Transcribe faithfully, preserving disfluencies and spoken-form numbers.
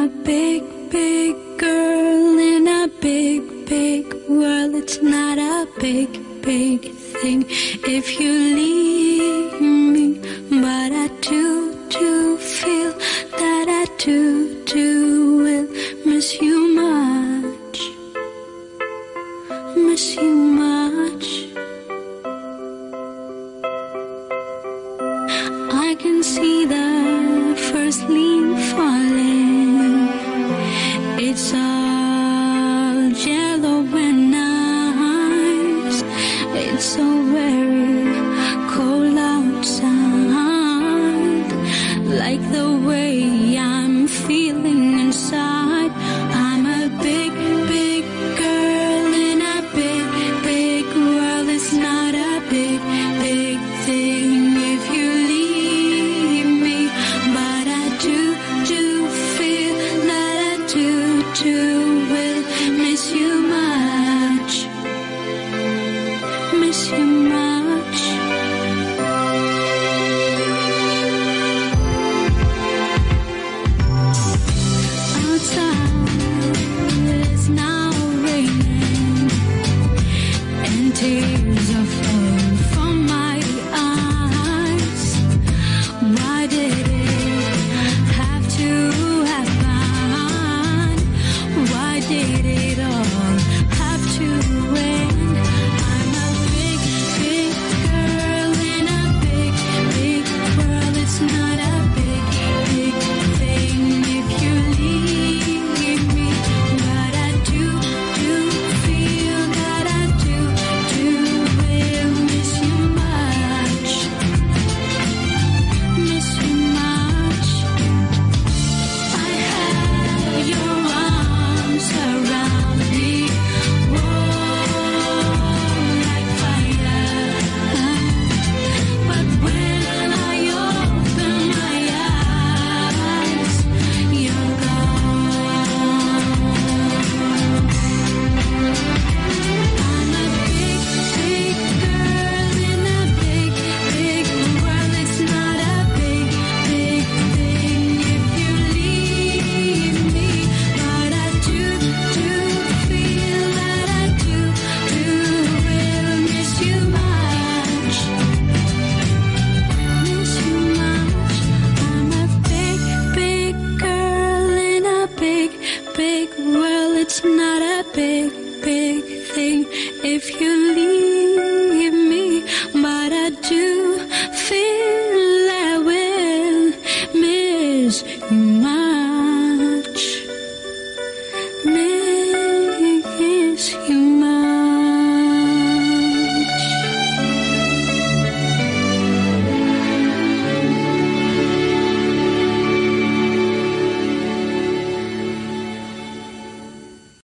big, big girl in a big, big world. It's not a big, big thing if you leave me, but I do, do feel that I do, do will miss you much, miss you much. I can see the first lean